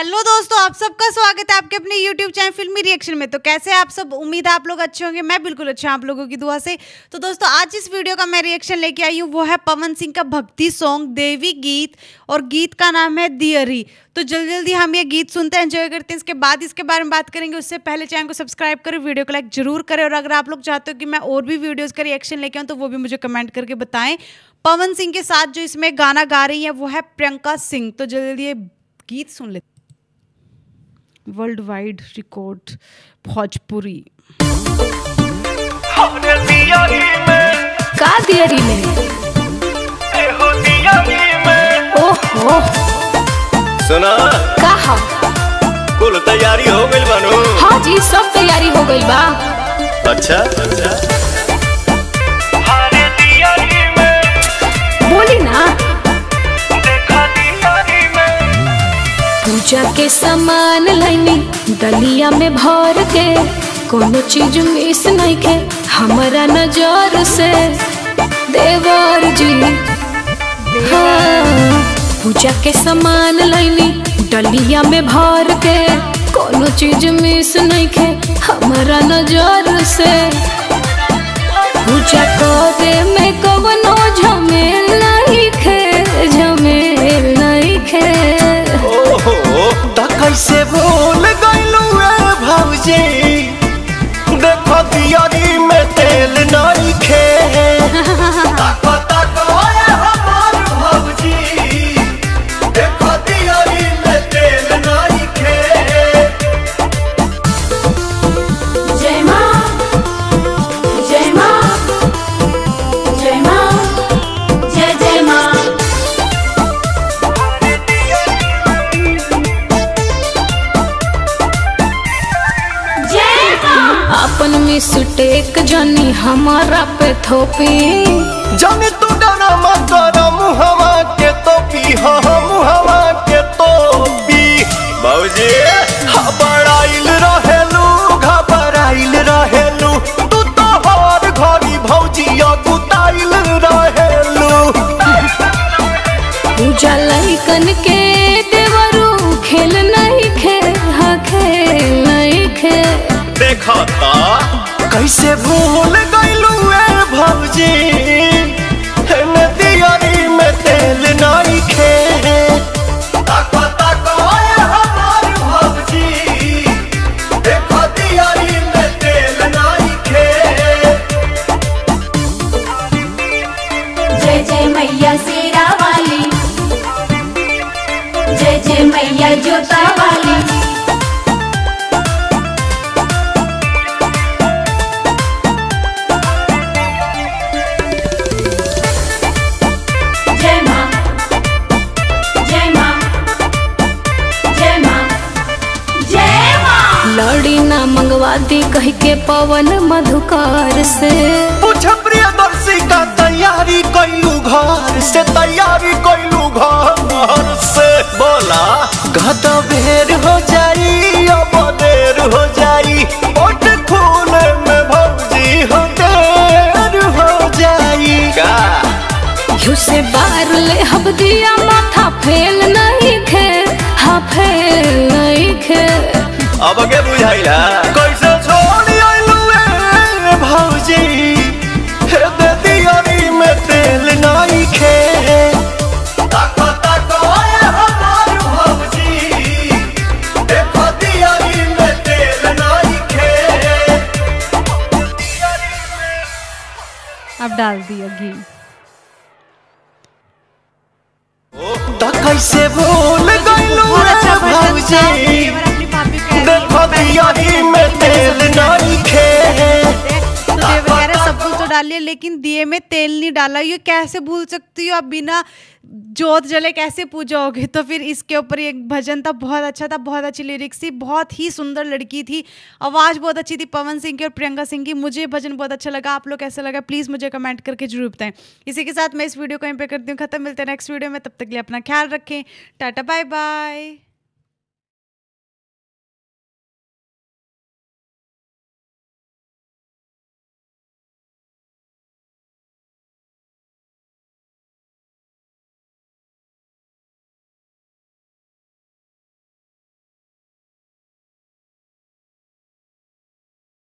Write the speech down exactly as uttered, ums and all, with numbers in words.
Hello दोस्तों, आप सबका स्वागत है आपके अपने यूट्यूब चैनल फिल्मी रिएक्शन में। तो कैसे आप सब, उम्मीद है आप लोग अच्छे होंगे। मैं बिल्कुल अच्छा हूं आप लोगों की दुआ से। तो दोस्तों आज इस वीडियो का मैं रिएक्शन लेके आई हूँ, वो है पवन सिंह का भक्ति सॉन्ग देवी गीत, और गीत का नाम है दियरी। तो जल्दी जल्दी हम ये गीत सुनते हैं, एंजॉय करते हैं, इसके बाद इसके बारे में बात करेंगे। उससे पहले चैनल को सब्सक्राइब करें, वीडियो को लाइक जरूर करें, और अगर आप लोग चाहते हो कि मैं और भी वीडियोज़ का रिएक्शन लेके आऊँ तो वो भी मुझे कमेंट करके बताएं। पवन सिंह के साथ जो इसमें गाना गा रही है वो है प्रियंका सिंह। तो जल्दी जल्दी ये गीत सुन लेते। वर्ल्ड वाइड रिकॉर्ड भोजपुरी का दियरी में ओहो सुना कहा कुल तैयारी हो गई बानू। हाँ जी, सब तैयारी हो गई बा। अच्छा अच्छा बोली ना। पूजा के सामान लाइनी दलिया में भर के, कोनो चीज मिस नहीं के हमारा नजर से देवर जी। हाँ, पूजा के सामान लाइनी दलिया में भर के, कोनो चीज मिस नहीं के हमारा नजर से। पूजा करे में कवनो झमेल नहीं खे, झमेल नहीं खे। कैसे भूल गइलू ए भौजी, देखो दियारी में तेल नहीं खे। ताको ताको ए हमार भौजी, देखो दियारी में तेल नहीं खे। जय माँ जय माँ जय माँ जय जय माँ। अपन मिस्टेक जानी हमारा पे थोपी, जानी तू डरा मत करा मुहवा के तोपी। हाँ मुहवा के तोपी भौजी, घबराइल रहेलू घबराइल रहेलू, तू तो हर घड़ी भौजी गुताइल रहेलू। पूजा लइकन के देवरू खेल नहीं खे, हाँ खेल नहीं खे। देखा ता कैसे भूल गइलू ए भौजी, दियारी में तेल नहीं खे। ताको ताको ए हमार भौजी, देखो दियारी में तेल नहीं खे। जय जय मैया शेरा वाली, जय जय मैया जोता वाली। लड़ी ना मंगवा दी कह के पवन मधुकार से। पूछ प्रियदर्शी का तैयारी कैलू घर से, तैयारी कैलू घर से। बोला गद बेर हो जाई अब देर हो जाई, ओट खून में भौजी हो देर हो जाई। का यू से बार ले हब दिया माथा फेल नहीं खे, हाँ फेल नहीं खे। अब के बुझाइला कैसे छोड़ आइलू ए भौजी, हे दे दियारी में तेल नहीं खे। ताको ताको ए हमार भौजी, देखो दियारी में तेल नहीं खे। अब डाल दिया घी। तो कैसे भूल गइलू ए भौजी, देखो दियारी में तेल नहीं खे। तो देव कह रहे सब कुछ तो डालिए लेकिन दिए में तेल नहीं डाला। ये कैसे भूल सकती हो आप, बिना जोत जले कैसे पूजाओगे। तो फिर इसके ऊपर एक भजन था, बहुत अच्छा था, बहुत अच्छी लिरिक्स थी, बहुत ही सुंदर लड़की थी, आवाज़ बहुत अच्छी थी पवन सिंह की और प्रियंका सिंह की। मुझे भजन बहुत अच्छा लगा। आप लोग कैसा लगा प्लीज़ मुझे कमेंट करके जरूर बताएं। इसी के साथ मैं इस वीडियो को यहीं पे करती हूँ खत्म। मिलते हैं नेक्स्ट वीडियो में, तब तक के लिए अपना ख्याल रखें। Tata bye by.